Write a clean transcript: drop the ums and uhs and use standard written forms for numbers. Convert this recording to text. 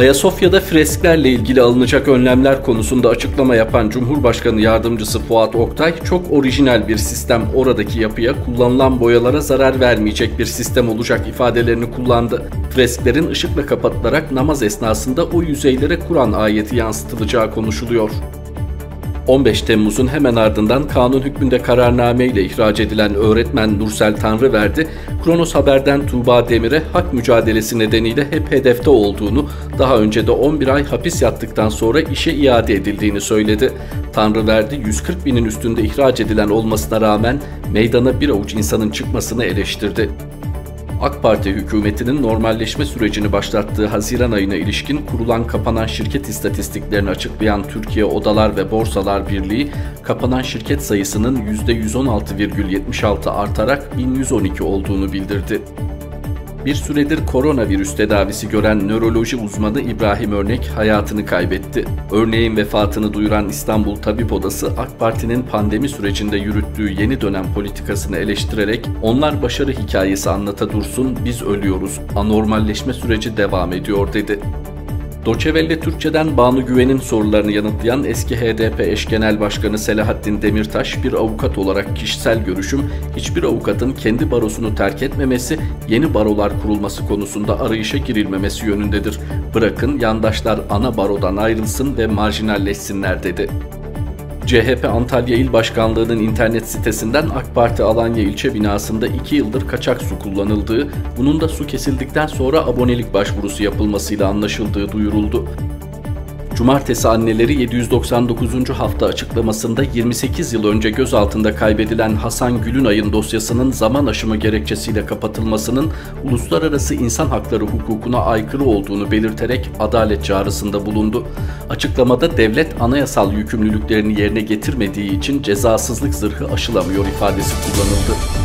Ayasofya'da fresklerle ilgili alınacak önlemler konusunda açıklama yapan Cumhurbaşkanı Yardımcısı Fuat Oktay, çok orijinal bir sistem, oradaki yapıya, kullanılan boyalara zarar vermeyecek bir sistem olacak ifadelerini kullandı. Fresklerin ışıkla kapatılarak namaz esnasında o yüzeylere Kur'an ayeti yansıtılacağı konuşuluyor. 15 Temmuz'un hemen ardından kanun hükmünde kararname ile ihraç edilen öğretmen Nursel Tanrıverdi, Kronos Haber'den Tuğba Demir'e hak mücadelesi nedeniyle hep hedefte olduğunu, daha önce de 11 ay hapis yattıktan sonra işe iade edildiğini söyledi. Tanrıverdi, 140 binin üstünde ihraç edilen olmasına rağmen meydana bir avuç insanın çıkmasını eleştirdi. AK Parti hükümetinin normalleşme sürecini başlattığı Haziran ayına ilişkin kurulan kapanan şirket istatistiklerini açıklayan Türkiye Odalar ve Borsalar Birliği, kapanan şirket sayısının %116,76 artarak 1112 olduğunu bildirdi. Bir süredir koronavirüs tedavisi gören nöroloji uzmanı İbrahim Örnek hayatını kaybetti. Örneğin vefatını duyuran İstanbul Tabip Odası, AK Parti'nin pandemi sürecinde yürüttüğü yeni dönem politikasını eleştirerek "Onlar başarı hikayesi anlata dursun, biz ölüyoruz, anormalleşme süreci devam ediyor" dedi. Deutsche Welle Türkçe'den Banu Güven'in sorularını yanıtlayan eski HDP eş genel başkanı Selahattin Demirtaş, bir avukat olarak kişisel görüşüm, hiçbir avukatın kendi barosunu terk etmemesi, yeni barolar kurulması konusunda arayışa girilmemesi yönündedir. Bırakın yandaşlar ana barodan ayrılsın ve marjinalleşsinler dedi. CHP Antalya İl Başkanlığı'nın internet sitesinden AK Parti Alanya ilçe binasında 2 yıldır kaçak su kullanıldığı, bunun da su kesildikten sonra abonelik başvurusu yapılmasıyla anlaşıldığı duyuruldu. Cumartesi anneleri 799. hafta açıklamasında 28 yıl önce gözaltında kaybedilen Hasan Gülünay'ın dosyasının zaman aşımı gerekçesiyle kapatılmasının uluslararası insan hakları hukukuna aykırı olduğunu belirterek adalet çağrısında bulundu. Açıklamada devlet anayasal yükümlülüklerini yerine getirmediği için cezasızlık zırhı aşılamıyor ifadesi kullanıldı.